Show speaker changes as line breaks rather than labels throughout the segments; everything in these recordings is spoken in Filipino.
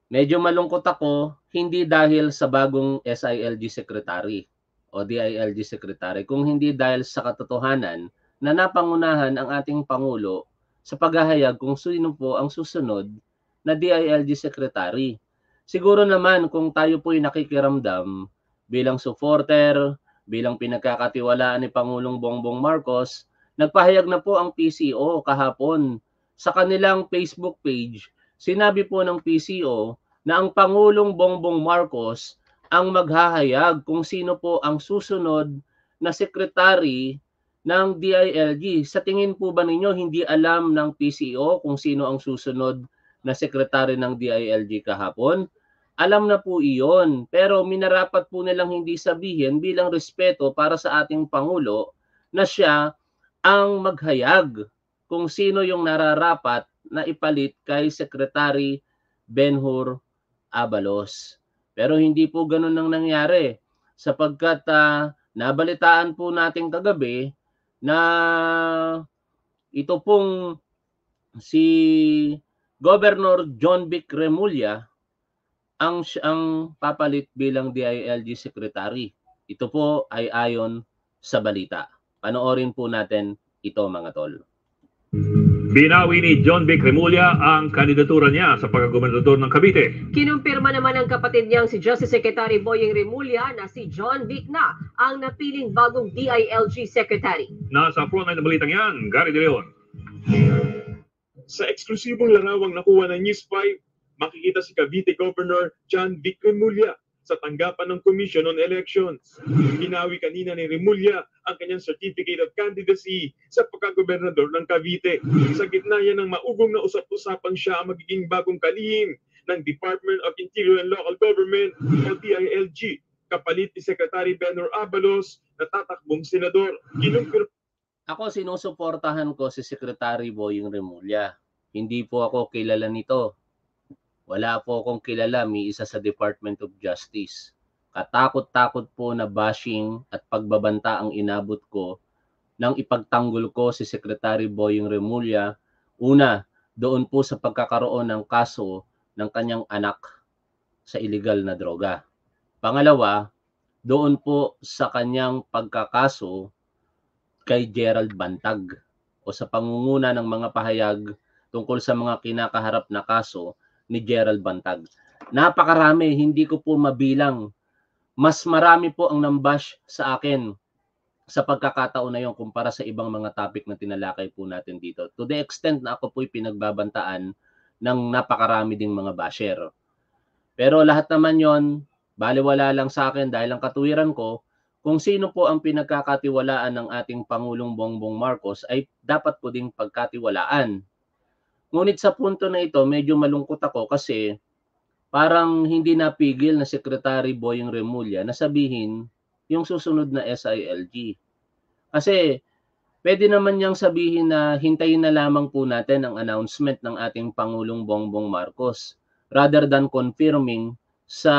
Medyo malungkot ako, hindi dahil sa bagong SILG Secretary o DILG Secretary, kung hindi dahil sa katotohanan na napangunahan ang ating Pangulo sa paghahayag kung sino po ang susunod na DILG Secretary. Siguro naman kung tayo po'y nakikiramdam bilang supporter, bilang pinagkakatiwalaan ni Pangulong Bongbong Marcos, nagpahayag na po ang PCO kahapon sa kanilang Facebook page. Sinabi po ng PCO na ang Pangulong Bongbong Marcos ang maghahayag kung sino po ang susunod na sekretary ng DILG. Sa tingin po ba ninyo hindi alam ng PCO kung sino ang susunod na sekretary ng DILG kahapon? Alam na po iyon, pero minarapat po nilang hindi sabihin bilang respeto para sa ating Pangulo na siya ang maghayag kung sino yung nararapat na ipalit kay Secretary Benhur Abalos. Pero hindi po ganun ang nangyari sapagkat nabalitaan po natin kagabi na ito pong si Governor John Vic Remulla ang papalit bilang DILG Secretary. Ito po ay ayon sa balita. Panoorin po natin ito mga tol.
Binawi ni John Vic Remulla ang kandidatura niya sa pagkagobernador ng Cavite.
Kinumpirma naman ng kapatid niyang si Justice Secretary Boying Remulla na si John Vic na ang napiling bagong DILG Secretary.
Nasa frontline ng balitang yan, Gary De Leon.
Sa eksklusibong larawang nakuha ng News 5, makikita si Cavite Governor John Vic Remulla sa tanggapan ng Commission on Elections. Binawi kanina ni Remulla ang kanyang Certificate of Candidacy sa pagkagobernador ng Cavite. Sa gitna yan ng maugong na usap-usapang siya ang magiging bagong kalihim ng Department of Interior and Local Government o DILG, kapalit ni Secretary Benhur Abalos na tatakbong senador.
Ako sinusuportahan ko si Secretary Boying Remulla. Hindi po ako kilala nito. Wala po akong kilala, may isa sa Department of Justice. Katakot-takot po na bashing at pagbabanta ang inabot ko nang ipagtanggol ko si Secretary Boying Remulla. Una, doon po sa pagkakaroon ng kaso ng kanyang anak sa illegal na droga. Pangalawa, doon po sa kanyang pagkakaso kay Gerald Bantag o sa pangunguna ng mga pahayag tungkol sa mga kinakaharap na kaso ni Gerald Bantag. Napakarami, hindi ko po mabilang. Mas marami po ang nambash sa akin sa pagkakataon na yun kumpara sa ibang mga topic na tinalakay po natin dito. To the extent na ako po'y pinagbabantaan ng napakarami ding mga basher. Pero lahat naman yon, baliwala lang sa akin dahil ang katuwiran ko, kung sino po ang pinagkakatiwalaan ng ating Pangulong Bongbong Marcos ay dapat po ding pagkatiwalaan. Ngunit sa punto na ito, medyo malungkot ako kasi parang hindi napigil na Secretary Boying Remulla na sabihin yung susunod na SILG. Kasi pwede naman niyang sabihin na hintayin na lamang po natin ang announcement ng ating Pangulong Bongbong Marcos rather than confirming sa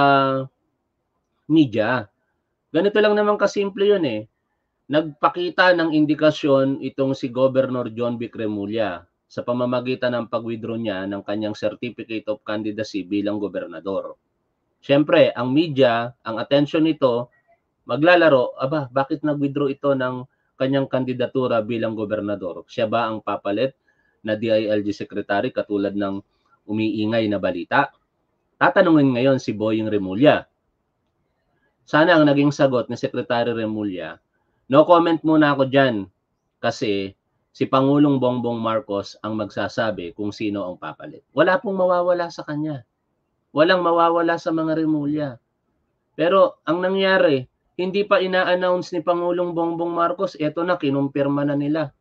media. Ganito lang naman kasimple yun eh. Nagpakita ng indikasyon itong si Governor John Vic Remulla sa pamamagitan ng pag-withdraw niya ng kanyang Certificate of Candidacy bilang gobernador. Siyempre, ang media, ang attention nito, maglalaro, bakit nag-withdraw ito ng kanyang kandidatura bilang gobernador? Siya ba ang papalit na DILG Secretary katulad ng umiingay na balita? Tatanungin ngayon si Boying Remulla. Sana ang naging sagot ni Secretary Remulla, no comment muna ako dyan kasi si Pangulong Bongbong Marcos ang magsasabi kung sino ang papalit. Wala pong mawawala sa kanya. Walang mawawala sa mga Remulla. Pero ang nangyari, hindi pa ina-announce ni Pangulong Bongbong Marcos, eto na, kinumpirma na nila.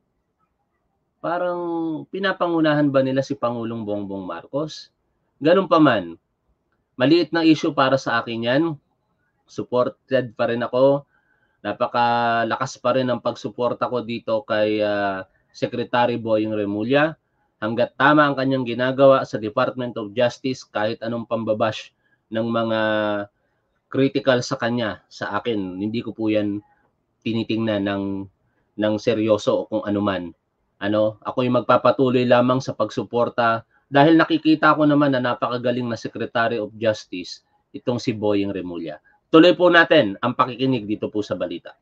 Parang pinapangunahan ba nila si Pangulong Bongbong Marcos? Ganun pa man, maliit na issue para sa akin yan. Supported pa rin ako. Napakalakas pa rin ang pagsuporta ko dito kay Secretary Boying Remulla. Hanggat tama ang kanyang ginagawa sa Department of Justice, kahit anong pambabash ng mga critical sa kanya, sa akin, hindi ko po yan tinitingnan ng seryoso o kung anuman. Ako'y magpapatuloy lamang sa pagsuporta dahil nakikita ko naman na napakagaling na Secretary of Justice itong si Boying Remulla. Tuloy po natin ang pakikinig dito po sa balita.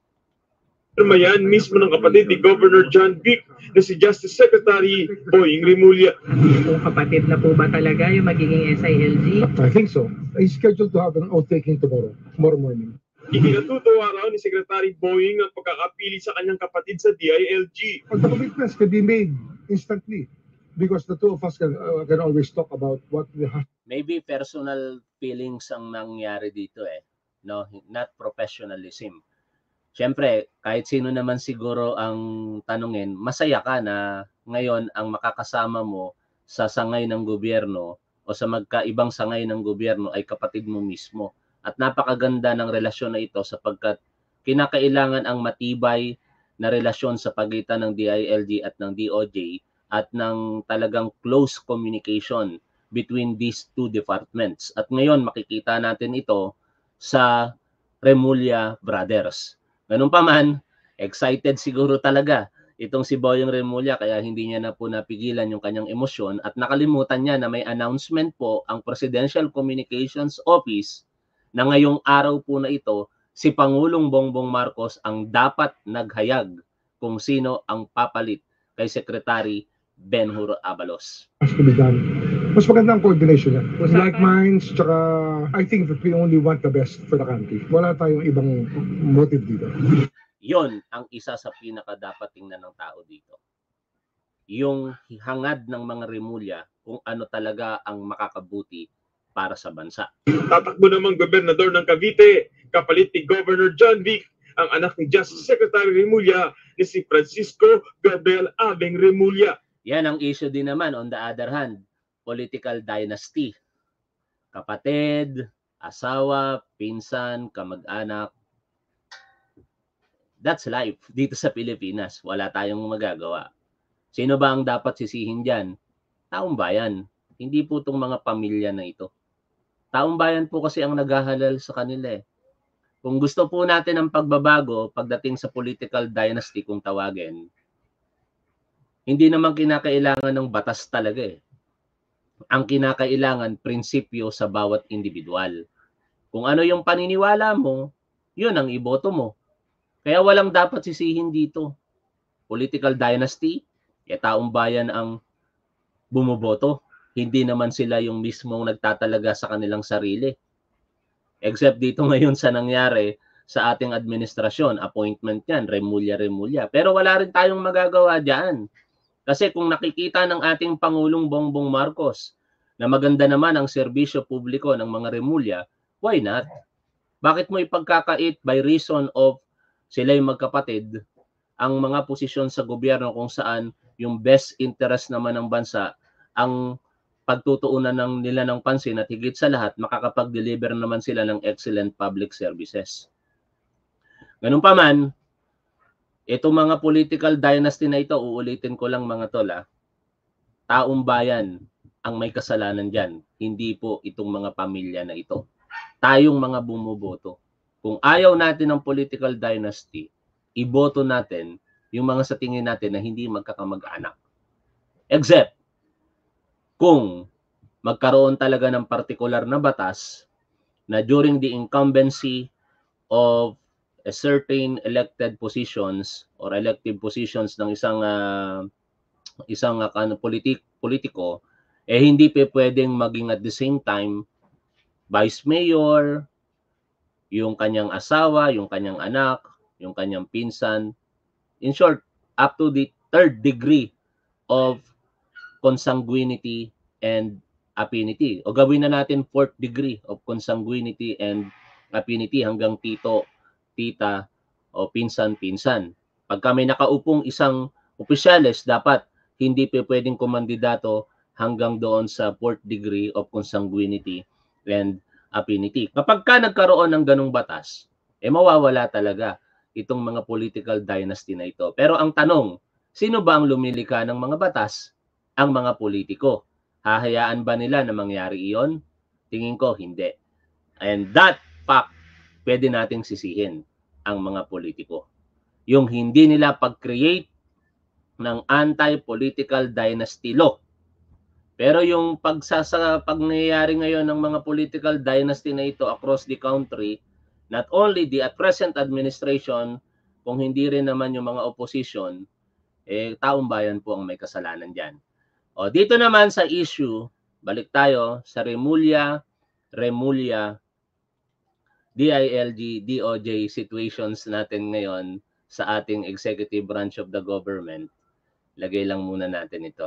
Mayan mismo ng kapatid ni Governor John Vic na si Justice Secretary Boying Remulla.
Kung kapatid na po ba talaga yung magiging SILG?
I think so. He's scheduled to have an oath taking tomorrow morning.
Ikinatutuwa raw ni Secretary Boying ang pagkakapili sa kanyang kapatid sa DILG.
The commitments can be made instantly because the two of us can always talk about what we have.
Maybe personal feelings ang nangyari dito no, not professionalism. Siyempre, kahit sino naman siguro ang tanungin, masaya ka na ngayon ang makakasama mo sa sangay ng gobyerno o sa magkaibang sangay ng gobyerno ay kapatid mo mismo. At napakaganda ng relasyon na ito sapagkat kinakailangan ang matibay na relasyon sa pagitan ng DILG at ng DOJ at ng talagang close communication between these two departments. At ngayon makikita natin ito sa Remulla Brothers. Ganun pa man, excited siguro talaga itong si Boying Remulla kaya hindi niya na po napigilan yung kanyang emosyon at nakalimutan niya na may announcement po ang Presidential Communications Office na ngayong araw po na ito, si Pangulong Bongbong Marcos ang dapat naghayag kung sino ang papalit kay Secretary Ben-Hur Abalos.
Has to be done. Mas maganda ang coordination yan. Like minds, tsaka I think that we only want the best for the country. Wala tayong ibang motive dito.
Yon ang isa sa pinakadapat tingnan ng tao dito. Yung hangad ng mga Remulla kung ano talaga ang makakabuti para sa bansa.
Tatakbo namang gobernador ng Cavite, kapalit ni Governor John Vic, ang anak ni Justice Secretary Remulla ni si Francisco Gabriel Abeng Remulla.
Yan ang issue din naman on the other hand, political dynasty. Kapatid, asawa, pinsan, kamag-anak. That's life dito sa Pilipinas. Wala tayong magagawa. Sino ba ang dapat sisihin dyan? Taong bayan. Hindi po itong mga pamilya na ito. Taong bayan po kasi ang naghahalal sa kanila Kung gusto po natin ng pagbabago pagdating sa political dynasty kung tawagin, hindi naman kinakailangan ng batas talaga Ang kinakailangan, prinsipyo sa bawat individual. Kung ano yung paniniwala mo, yun ang iboto mo. Kaya walang dapat sisihin dito. Political dynasty, taong bayan ang bumoboto. Hindi naman sila yung mismong nagtatalaga sa kanilang sarili. Except dito ngayon sa nangyari sa ating administrasyon, appointment yan, Remulla. Pero wala rin tayong magagawa dyan. Kasi kung nakikita ng ating Pangulong Bongbong Marcos na maganda naman ang serbisyo publiko ng mga Remulla, why not? Bakit mo ipagkakait by reason of sila'y magkapatid ang mga posisyon sa gobyerno kung saan yung best interest naman ng bansa ang pagtutuunan nila ng pansin at higit sa lahat makakapag-deliver naman sila ng excellent public services. Ganun pa man, itong mga political dynasty na ito, uulitin ko lang mga tol, taong bayan ang may kasalanan dyan, hindi po itong mga pamilya na ito. Tayong mga bumuboto. Kung ayaw natin ng political dynasty, iboto natin yung mga sa tingin natin na hindi magkakamag-anak. Except, kung magkaroon talaga ng partikular na batas na during the incumbency of a certain elected positions or elective positions ng isang politiko, hindi pa pwedeng maging at the same time vice mayor, yung kanyang asawa, yung kanyang anak, yung kanyang pinsan. In short, up to the third degree of consanguinity and affinity. O gawin na natin fourth degree of consanguinity and affinity hanggang tito, tita, o pinsan-pinsan. Pagka may nakaupong isang opisyales, dapat hindi pa pwedeng kumandidato hanggang doon sa fourth degree of consanguinity and affinity. Kapag ka nagkaroon ng ganung batas, mawawala talaga itong mga political dynasty na ito. Pero ang tanong, sino ba ang lumilika ng mga batas? Ang mga politiko. Hahayaan ba nila na mangyari iyon? Tingin ko, hindi. And that fact, pwede nating sisihin ang mga politiko. Yung hindi nila pag-create ng anti-political dynasty law Pero yung pag nangyayari ngayon ng mga political dynasty na ito across the country, not only the present administration, kung hindi rin naman yung mga opposition, taong bayan po ang may kasalanan dyan. O, dito naman sa issue, balik tayo sa Remulla, DILG, DOJ situations natin ngayon sa ating executive branch of the government. Lagay lang muna natin ito.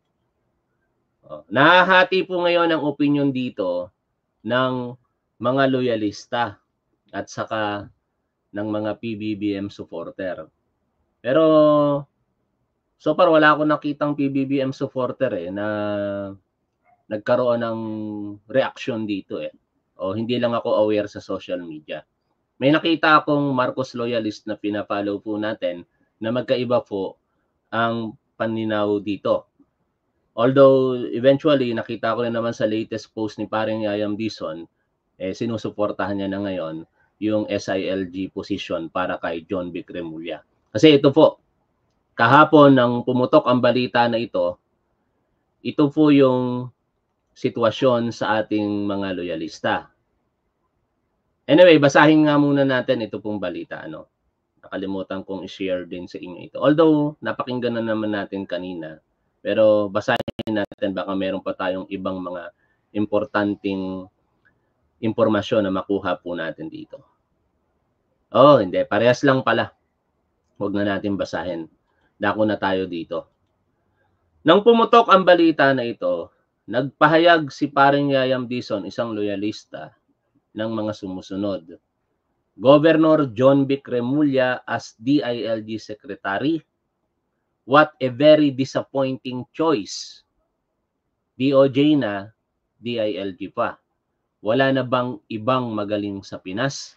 Nahahati po ngayon ang opinion dito ng mga loyalista at saka ng mga PBBM supporter. Pero so far wala akong nakitang PBBM supporter na nagkaroon ng reaction dito o hindi lang ako aware sa social media. May nakita akong Marcos loyalist na pina-follow po natin na magkaiba po ang paninaw dito. Although eventually nakita ko rin naman sa latest post ni Paring Yayam Dizon, sinusuportahan niya na ngayon yung SILG position para kay John Vic Remulla. Kasi ito po, kahapon nang pumutok ang balita na ito po yung sitwasyon sa ating mga loyalista. Anyway, basahin nga muna natin ito pong balita. Nakalimutan kong i-share din sa inyo ito. Although, napakinggan na naman natin kanina. Pero basahin natin, baka meron pa tayong ibang mga importanteng impormasyon na makuha po natin dito. Oh, hindi. Parehas lang pala. Huwag na natin basahin. Dako na tayo dito. Nang pumutok ang balita na ito, nagpahayag si Paring Yayam Dizon, isang loyalista, ng mga sumusunod. Governor John Vic Remulla as DILG Secretary. What a very disappointing choice. DOJ na, DILG pa. Wala na bang ibang magaling sa Pinas?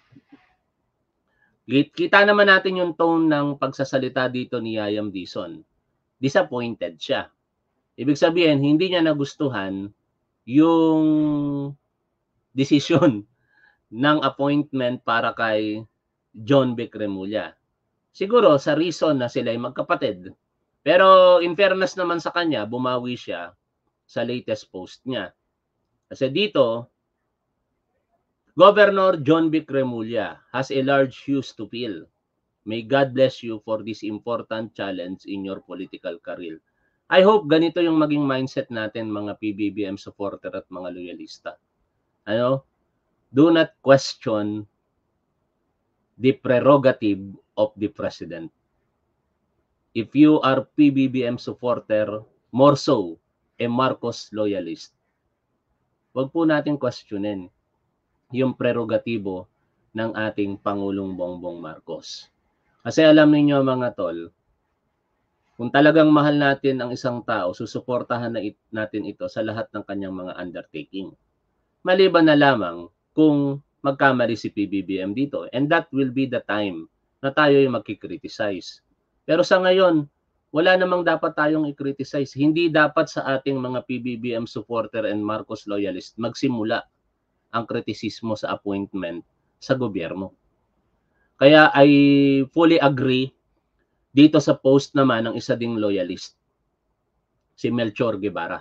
Kita naman natin yung tone ng pagsasalita dito ni Yayam Dizon. Disappointed siya. Ibig sabihin, hindi niya nagustuhan yung desisyon ng appointment para kay John Vic Remulla. Siguro sa reason na sila ay magkapatid. Pero in fairness naman sa kanya, bumawi siya sa latest post niya. Kasi dito, Governor John Vic Remulla has a large shoes to fill. May God bless you for this important challenge in your political career. I hope ganito yung maging mindset natin mga PBBM supporter at mga loyalista. Do not question the prerogative of the president. If you are PBBM supporter, more so, a Marcos loyalist, wag po natin questionin yung prerogatibo ng ating Pangulong Bongbong Marcos. Kasi alam niyo mga tol, kung talagang mahal natin ang isang tao, susuportahan natin ito sa lahat ng kanyang mga undertaking. Maliban na lamang kung magkamali si PBBM dito. And that will be the time na tayo yung magkikriticize. Pero sa ngayon, wala namang dapat tayong i-criticize. Hindi dapat sa ating mga PBBM supporter and Marcos loyalist magsimula ang kritisismo sa appointment sa gobyerno. Kaya I fully agree dito sa post naman ng isa ding loyalist, si Melchor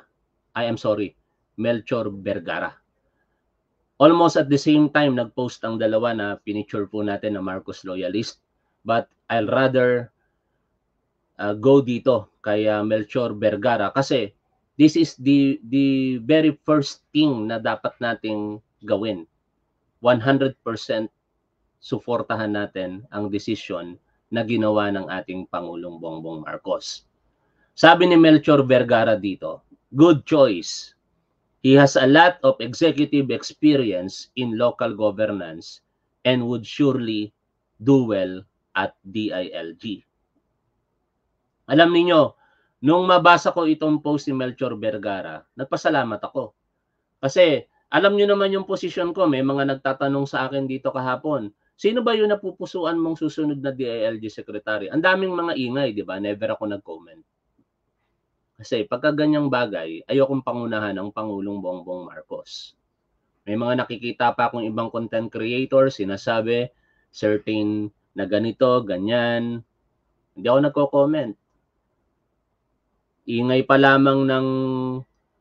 Vergara. Almost at the same time, nag-post ang dalawa na pinicture po natin na Marcos loyalist. But I'll rather go dito kay Melchor Vergara kasi this is the very first thing na dapat nating gawin. 100% suportahan natin ang desisyon na ginawa ng ating Pangulong Bongbong Marcos. Sabi ni Melchor Vergara dito, good choice. He has a lot of executive experience in local governance and would surely do well at DILG. Alam niyo, nung mabasa ko itong post ni Melchor Vergara, nagpasalamat ako. Kasi alam niyo naman yung posisyon ko, may mga nagtatanong sa akin dito kahapon, sino ba yung napupusuan mong susunod na DILG secretary? Ang daming mga ingay, di ba? Never ako nag-comment. Kasi pagka ganyang bagay, ayokong pangunahan ang Pangulong Bongbong Marcos. May mga nakikita pa akong ibang content creators, sinasabi, certain na ganito, ganyan. Hindi ako nagko-comment. Ingay pa lamang ng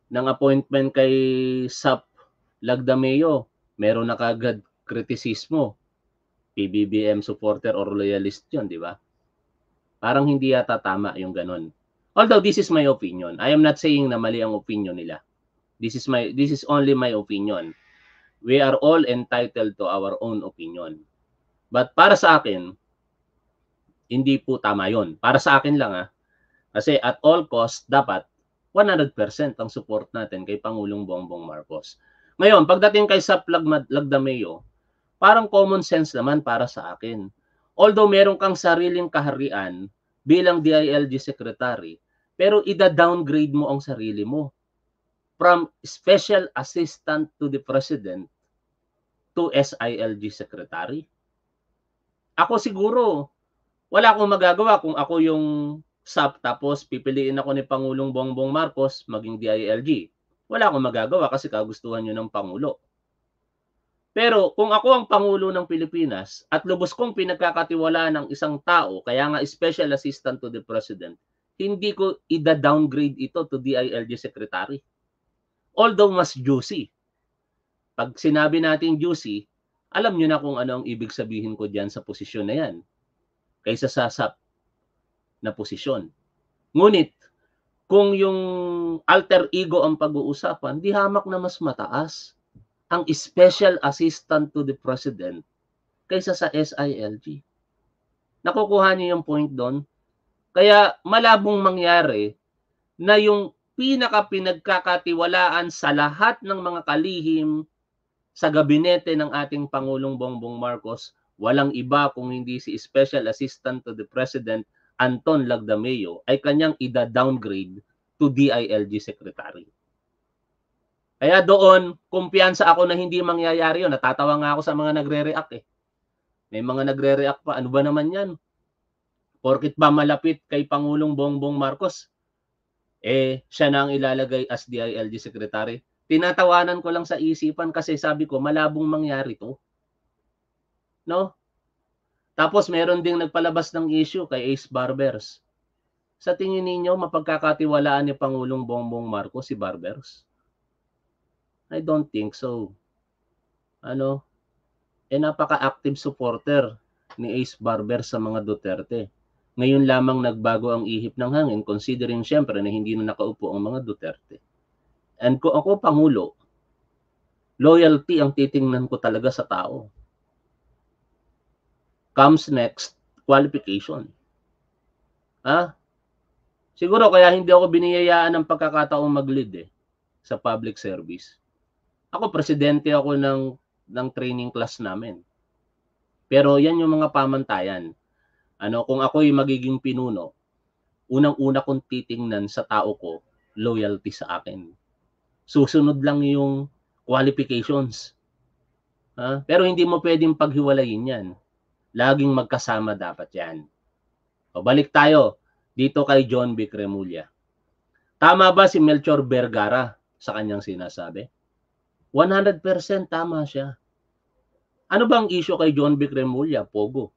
ng appointment kay SAP Lagdameo, meron na kagad kritisismo. PBBM supporter or loyalist yun, di ba? Parang hindi yata tama yung ganon. Although this is my opinion. I am not saying na mali ang opinion nila. This is only my opinion. We are all entitled to our own opinion. But para sa akin, hindi po tama yun. Para sa akin lang kasi at all cost, dapat 100% ang support natin kay Pangulong Bongbong Marcos. Ngayon, pagdating kay SAP Lagdameo, parang common sense naman para sa akin. Although meron kang sariling kaharian bilang DILG Secretary, pero ida-downgrade mo ang sarili mo from Special Assistant to the President to SILG Secretary. Ako siguro, wala akong magagawa kung ako yung SAP tapos pipiliin ako ni Pangulong Bongbong Marcos maging DILG. Wala akong magagawa kasi kagustuhan nyo ng Pangulo. Pero kung ako ang Pangulo ng Pilipinas at lubos kong pinagkakatiwalaan ng isang tao, kaya nga Special Assistant to the President, hindi ko ida-downgrade ito to DILG Secretary. Although mas juicy. Pag sinabi natin juicy, alam nyo na kung ano ang ibig sabihin ko dyan sa posisyon na yan. Kaysa sa SAP na posisyon. Ngunit, kung yung alter ego ang pag-uusapan, di hamak na mas mataas ang Special Assistant to the President kaysa sa SILG. Nakukuha niyo yung point doon? Kaya malabong mangyari na yung pinaka-pinagkakatiwalaan sa lahat ng mga kalihim sa gabinete ng ating Pangulong Bongbong Marcos, walang iba kung hindi si Special Assistant to the President Anton Lagdameo ay kanyang ida-downgrade to DILG Secretary. Kaya doon, kumpiyansa ako na hindi mangyayari yun. Natatawa nga ako sa mga nagre-react May mga nagre-react pa, ano ba naman yan? Porkit ba malapit kay Pangulong Bongbong Marcos, siya na ang ilalagay as DILG Secretary. Tinatawanan ko lang sa isipan kasi sabi ko, malabong mangyari to. No? Tapos meron ding nagpalabas ng issue kay Ace Barbers. Sa tingin ninyo, mapagkakatiwalaan ni Pangulong Bongbong Marcos si Barbers? I don't think so. Napaka-active supporter ni Ace Barbers sa mga Duterte. Ngayon lamang nagbago ang ihip ng hangin considering syempre na hindi na nakaupo ang mga Duterte. And kung ako Pangulo, loyalty ang titingnan ko talaga sa tao. Comes next, qualification. Siguro kaya hindi ako biniyayaan ng pagkakataong mag-lead sa public service. Ako, presidente ako ng training class namin. Pero yan yung mga pamantayan. Kung ako'y magiging pinuno, unang-una kong titingnan sa tao ko, loyalty sa akin. Susunod lang yung qualifications. Pero hindi mo pwedeng paghiwalayin yan. Laging magkasama dapat yan. Balik tayo dito kay John Vic Remulla. Tama ba si Melchor Vergara sa kanyang sinasabi? 100% tama siya. Ano bang issue kay John Vic Remulla? Pogo.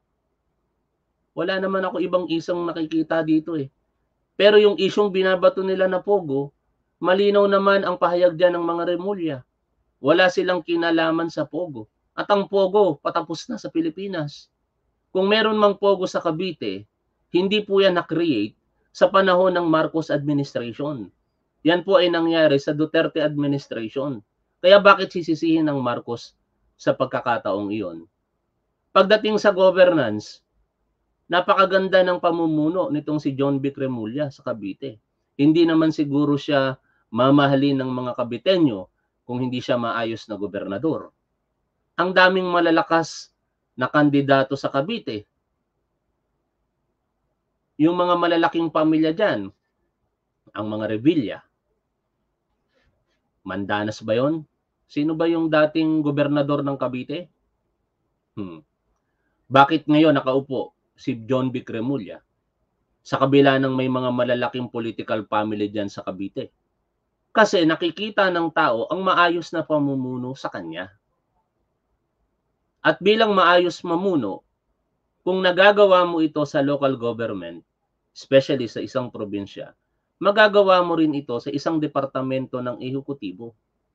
Wala naman ako ibang isang nakikita dito Pero yung isyong binabato nila na Pogo, malinaw naman ang pahayag dyan ng mga Remulla. Wala silang kinalaman sa Pogo. At ang Pogo, patapos na sa Pilipinas. Kung meron mang Pogo sa Cavite, hindi po yan na-create sa panahon ng Marcos administration. Yan po ay nangyari sa Duterte administration. Kaya bakit sisisihin ng Marcos sa pagkakataong iyon? Pagdating sa governance, napakaganda ng pamumuno nitong si John Vic Remulla sa Cavite. Hindi naman siguro siya mamahalin ng mga Caviteño kung hindi siya maayos na gobernador. Ang daming malalakas na kandidato sa Cavite. Yung mga malalaking pamilya dyan, ang mga Revilla. Mandanas ba yon? Sino ba yung dating gobernador ng Cavite? Bakit ngayon nakaupo si John Vic Remulla sa kabila ng may mga malalaking political family dyan sa Cavite? Kasi nakikita ng tao ang maayos na pamumuno sa kanya. At bilang maayos mamuno, kung nagagawa mo ito sa local government, especially sa isang probinsya, magagawa mo rin ito sa isang departamento ng ehekutibo.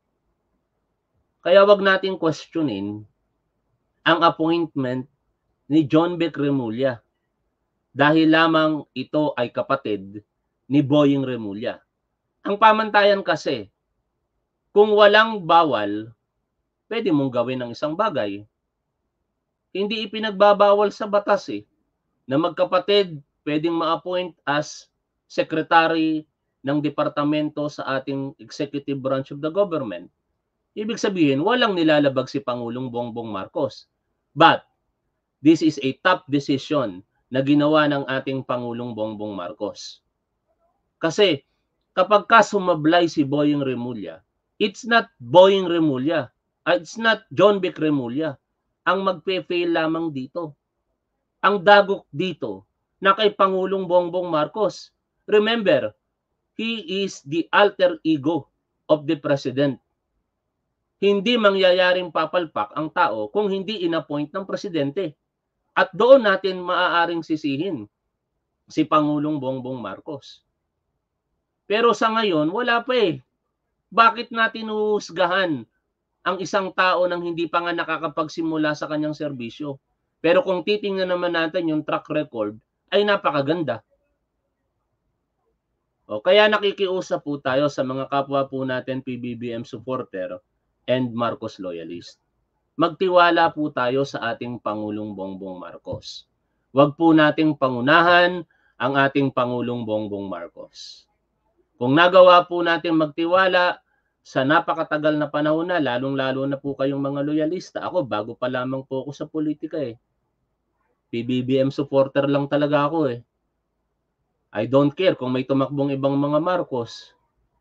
Kaya wag nating questionin ang appointment ni John Vic Remulla dahil lamang ito ay kapatid ni Boying Remulla. Ang pamantayan kasi, kung walang bawal, pwede mong gawin ang isang bagay. Hindi ipinagbabawal sa batas na magkapatid pwedeng ma-appoint as secretary ng departamento sa ating executive branch of the government. Ibig sabihin, walang nilalabag si Pangulong Bongbong Marcos. But, this is a top decision na ginawa ng ating Pangulong Bongbong Marcos. Kasi, kapag sumablay si Boying Remulla, it's not Boying Remulla, it's not John Vic Remulla ang magpe-fail lamang dito. Ang dagok dito na kay Pangulong Bongbong Marcos. Remember, he is the alter ego of the president. Hindi mangyayaring papalpak ang tao kung hindi inappoint ng presidente. At doon natin maaaring sisihin si Pangulong Bongbong Marcos. Pero sa ngayon, wala pa Bakit natin uhusgahan ang isang tao nang hindi pa nga nakakapagsimula sa kanyang serbisyo? Pero kung titingnan naman natin yung track record, ay napakaganda. Kaya nakikiusap po tayo sa mga kapwa po natin PBBM supporter and Marcos loyalist. Magtiwala po tayo sa ating Pangulong Bongbong Marcos. Huwag po nating pangunahan ang ating Pangulong Bongbong Marcos. Kung nagawa po natin magtiwala sa napakatagal na panahon na, lalong-lalo na po kayong mga loyalista. Ako, bago pa lamang po ako sa politika PBBM supporter lang talaga ako I don't care kung may tumakbong ibang mga Marcos.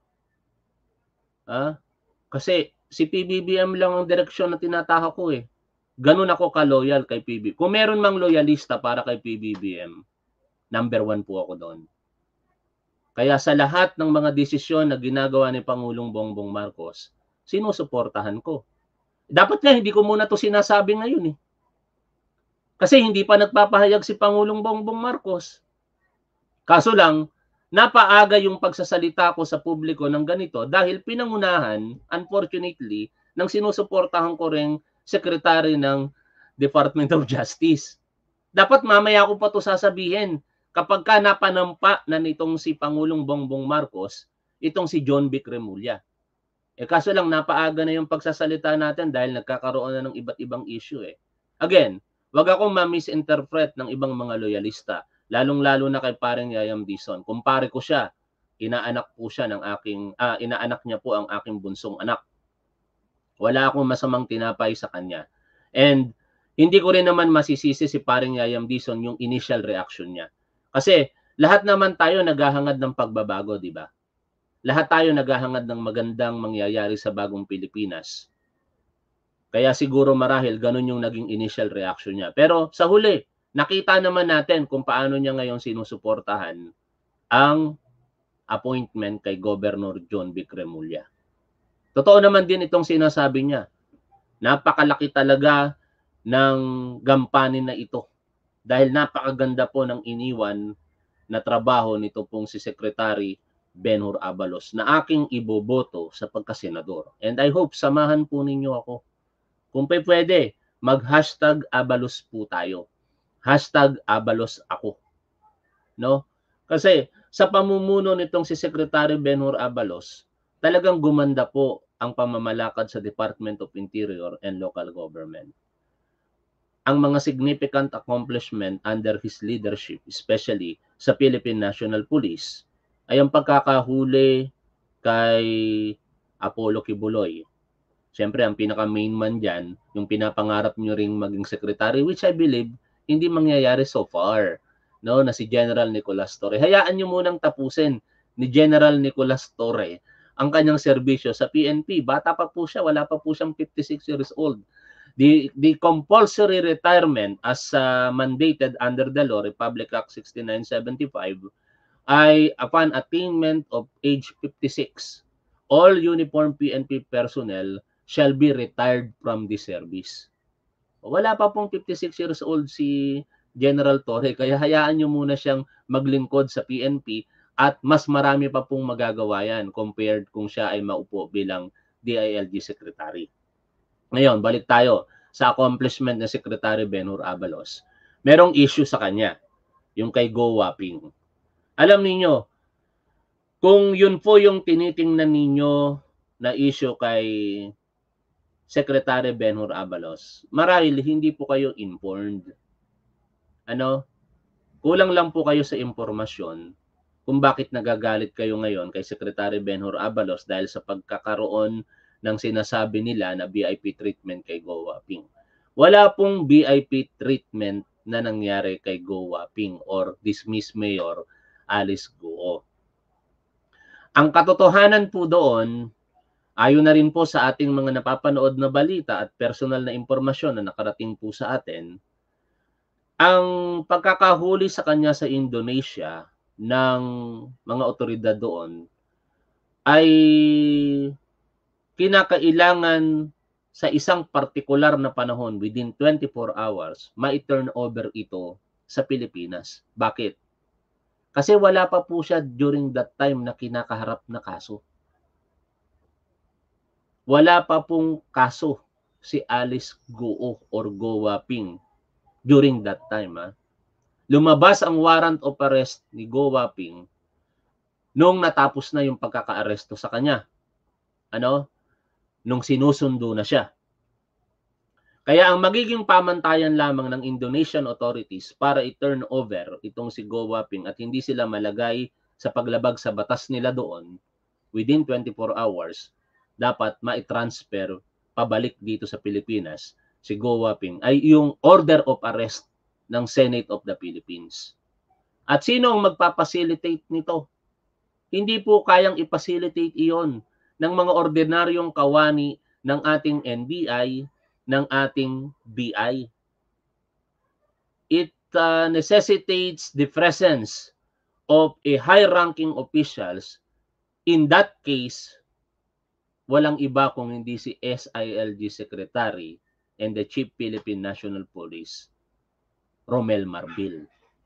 Kasi si PBBM lang ang direksyon na tinatahak ko Ganun ako ka-loyal kay PBBM. Kung meron mang loyalista para kay PBBM, number 1 po ako doon. Kaya sa lahat ng mga desisyon na ginagawa ni Pangulong Bongbong Marcos, sinusuportahan ko. Dapat nga hindi ko muna to sinasabi ngayon Kasi hindi pa nagpapahayag si Pangulong Bongbong Marcos. Kaso lang, napaaga yung pagsasalita ko sa publiko ng ganito dahil pinangunahan, unfortunately, ng sinusuportahan ko ring Secretary ng Department of Justice. Dapat mamaya ko pa to sasabihin kapag napanampa na nitong si Pangulong Bongbong Marcos, itong si John Vic Remulla. Kaso lang, napaaga na yung pagsasalita natin dahil nagkakaroon na ng iba't ibang issue Again, wag akong ma-misinterpret ng ibang mga loyalista. Lalong-lalo na kay paring Yayam Dizon. Kumpare ko siya, inaanak niya po ang aking bunsong anak. Wala akong masamang tinapay sa kanya. And hindi ko rin naman masisisi si paring Yayam Dizon yung initial reaction niya. Kasi lahat naman tayo naghahangad ng pagbabago, di ba? Lahat tayo naghahangad ng magandang mangyayari sa bagong Pilipinas. Kaya siguro marahil ganun yung naging initial reaction niya. Pero sa huli, nakita naman natin kung paano niya ngayon sinusuportahan ang appointment kay Governor John Vic Remulla. Totoo naman din itong sinasabi niya. Napakalaki talaga ng gampanin na ito dahil napakaganda po ng iniwan na trabaho nito pong si Secretary Benhur Abalos na aking iboboto sa pagkasenador. And I hope samahan po ninyo ako. Kung pwede, mag-hashtag Abalos po tayo. Hashtag Abalos ako. No? Kasi sa pamumuno nitong si Secretary Benhur Abalos, talagang gumanda po ang pamamalakad sa Department of Interior and Local Government. Ang mga significant accomplishment under his leadership, especially sa Philippine National Police, ay ang pagkakahuli kay Apollo Kibuloy. Siyempre, ang pinaka-main man dyan, yung pinapangarap nyo ring maging secretary, which I believe hindi mangyayari so far, no, na si General Nicolas Torre. Hayaan nyo munang tapusin ni General Nicolas Torre ang kanyang serbisyo sa PNP. Bata pa po siya, wala pa po siyang 56 years old. The compulsory retirement as mandated under the law, Republic Act 6975, ay upon attainment of age 56, all uniformed PNP personnel shall be retired from the service. Wala pa pong 56 years old si General Torre, kaya hayaan nyo muna siyang maglingkod sa PNP At mas marami pa pong magagawa yan compared kung siya ay maupo bilang DILG Secretary. Ngayon, balik tayo sa accomplishment ng Secretary Benhur Abalos. Merong issue sa kanya, yung kay Go Waping. Alam niyo, kung yun po yung tinitingnan ninyo na issue kay Secretary Benhur Abalos, marahil hindi po kayo informed. Kulang lang po kayo sa impormasyon kung bakit nagagalit kayo ngayon kay Secretary Benhur Abalos dahil sa pagkakaroon ng sinasabi nila na VIP treatment kay Go Waping. Wala pong VIP treatment na nangyari kay Go Waping or dismissed Mayor Alice Guo. Ang katotohanan po doon, ayon na rin po sa ating mga napapanood na balita at personal na impormasyon na nakarating po sa atin, ang pagkakahuli sa kanya sa Indonesia ng mga otoridad doon ay kinakailangan sa isang partikular na panahon within 24 hours, ma-turn over ito sa Pilipinas. Bakit? Kasi wala pa po siya during that time na kinakaharap na kaso. Wala pa pong kaso si Alice Guo or Go Waping during that time. Lumabas ang warrant of arrest ni Go Waping nung natapos na yung pagkaka-aresto sa kanya. Nung sinusundo na siya. Kaya ang magiging pamantayan lamang ng Indonesian authorities para i-turn over itong si Go Waping at hindi sila malagay sa paglabag sa batas nila doon within 24 hours, dapat ma-transfer pabalik dito sa Pilipinas si Go Waping ay yung order of arrest ng Senate of the Philippines. At sino ang magpapacilitate nito? Hindi po kayang i-facilitate iyon ng mga ordinaryong kawani ng ating NBI, ng ating BI. It necessitates the presence of a high-ranking officials. In that case, walang iba kung hindi si SILG Secretary and the Chief Philippine National Police, Romel Marbil.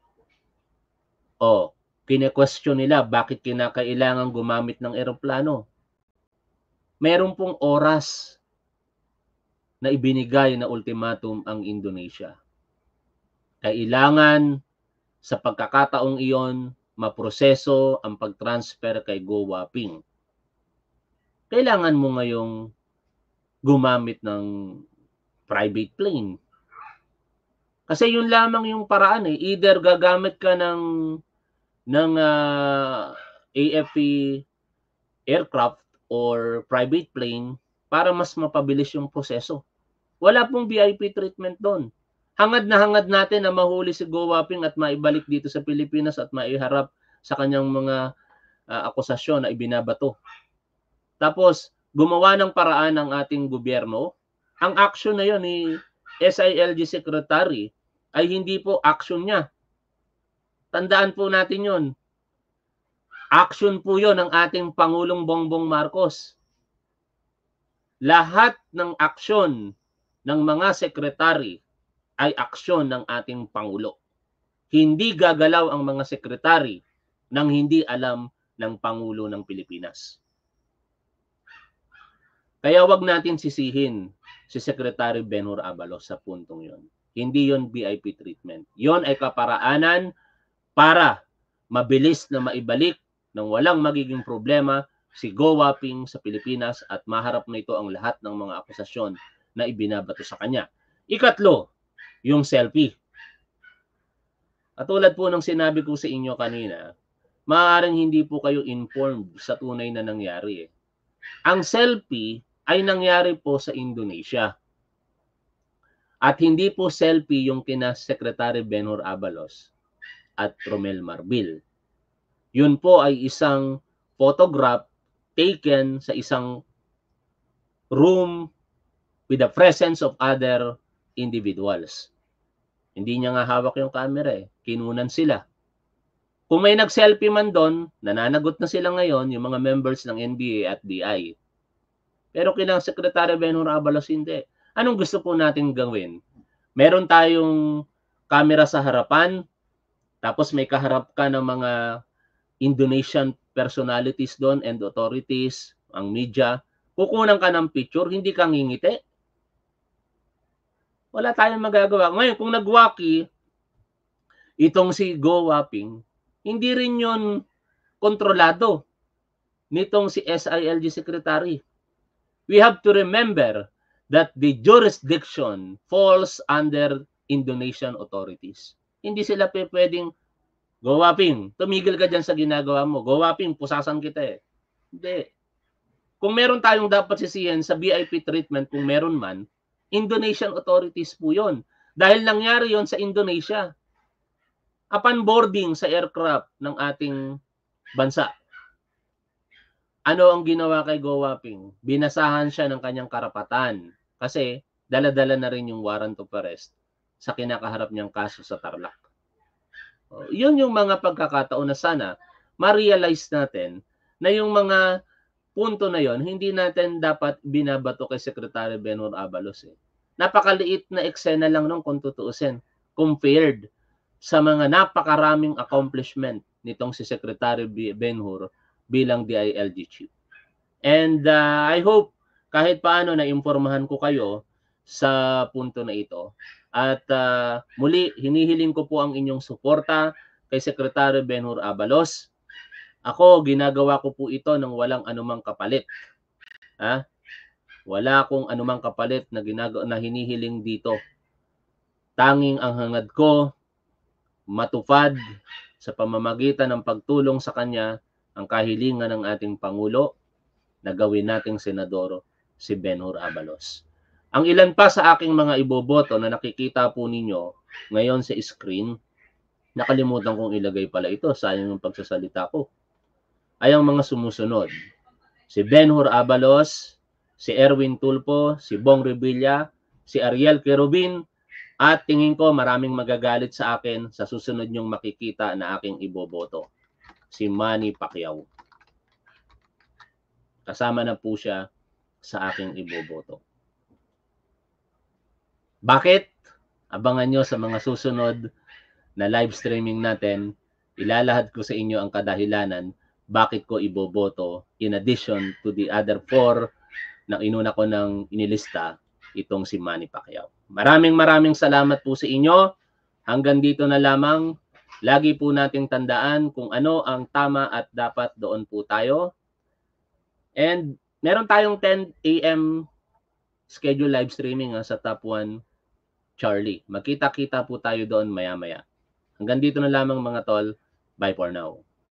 Kine-question nila bakit kinakailangan gumamit ng eroplano. Meron pong oras na ibinigay na ultimatum ang Indonesia. Kailangan sa pagkakataong iyon maproseso ang pag-transfer kay Go Waping. Kailangan mo ngayong gumamit ng private plane. Kasi yun lamang yung paraan . Either gagamit ka ng AFP aircraft or private plane para mas mapabilis yung proseso. Wala pong VIP treatment doon. Hangad na hangad natin na mahuli si Go Waping at maibalik dito sa Pilipinas at maiharap sa kanyang mga akusasyon na ibinabato. Tapos, gumawa ng paraan ng ating gobyerno. Ang action na yun ni SILG Secretary ay hindi po action niya. Tandaan po natin yun. Action po yun ng ating Pangulong Bongbong Marcos. Lahat ng aksyon ng mga sekretary ay aksyon ng ating Pangulo. Hindi gagalaw ang mga sekretary nang hindi alam ng Pangulo ng Pilipinas. Kaya wag natin sisihin si Secretary Benhur Abalos sa puntong yon. Hindi yon VIP treatment. Yon ay kaparaanan para mabilis na maibalik nang walang magiging problema si Go Waping sa Pilipinas at maharap na ito ang lahat ng mga akusasyon na ibinabato sa kanya. Ikatlo, yung selfie. Katulad po ng sinabi ko sa inyo kanina, maaaring hindi po kayo informed sa tunay na nangyari. Ang selfie ay nangyari po sa Indonesia. At hindi po selfie yung kina Secretary Benhur Abalos at Romel Marbil. Yun po ay isang photograph taken sa isang room with the presence of other individuals. Hindi niya nga hawak yung camera Kinunan sila. Kung may nag-selfie man doon, nananagot na sila ngayon yung mga members ng NBA at BI. Pero kina Secretary Benhur Abalos hindi. Anong gusto po natin gawin? Meron tayong camera sa harapan, tapos may kaharap ka ng mga Indonesian personalities doon and authorities, ang media, kukunan ka ng picture, hindi ka ngingiti. Wala tayong magagawa. Ngayon, kung nagwaki, itong si Go Waping, hindi rin yun kontrolado nitong si SILG Secretary. We have to remember that the jurisdiction falls under Indonesian authorities. Hindi sila pwedeng, Go Waping, tumigil ka dyan sa ginagawa mo. Go Waping, pusasan kita eh. Hindi. Kung meron tayong dapat sisihin sa VIP treatment, kung meron man, Indonesian authorities po yun. Dahil nangyari yon sa Indonesia. Upon boarding sa aircraft ng ating bansa. Ano ang ginawa kay Go Waping? Binasahan siya ng kanyang karapatan. Kasi dala-dala na rin yung warrant of arrest sa kinakaharap niyang kaso sa Tarlac. Yun yung mga pagkakataon na sana ma-realize natin na yung mga punto na yon hindi natin dapat binabato kay Secretary Benhur Abalos. Napakaliit na eksena lang nung kung tutuusin compared sa mga napakaraming accomplishment nitong si Secretary Benhur bilang DILG chief. And I hope kahit paano na-impormahan ko kayo sa punto na ito. At muli, hinihiling ko po ang inyong suporta kay Secretary Benhur Abalos. Ako, ginagawa ko po ito ng walang anumang kapalit. Wala akong anumang kapalit na hinihiling dito. Tanging ang hangad ko, matupad sa pamamagitan ng pagtulong sa kanya ang kahilingan ng ating Pangulo na gawin nating senador si Benhur Abalos. Ang ilan pa sa aking mga iboboto na nakikita po ninyo ngayon sa screen, nakalimutan kong ilagay pala ito, sayang yung pagsasalita ko, ay ang mga sumusunod. Si Benhur Abalos, si Erwin Tulfo, si Bong Revilla, si Ariel Querubin, at tingin ko maraming magagalit sa akin sa susunod nyong makikita na aking iboboto. Si Manny Pacquiao. Kasama na po siya sa aking iboboto. Bakit? Abangan nyo sa mga susunod na live streaming natin. Ilalahad ko sa inyo ang kadahilanan bakit ko iboboto in addition to the other 4 na inuna ko ng inilista itong si Manny Pacquiao. Maraming salamat po sa inyo. Hanggang dito na lamang. Lagi po nating tandaan kung ano ang tama at dapat doon po tayo. And meron tayong 10 AM schedule live streaming sa Top 1 Charlie. Magkita-kita po tayo doon maya-maya. Hanggang dito na lamang mga tol. Bye for now.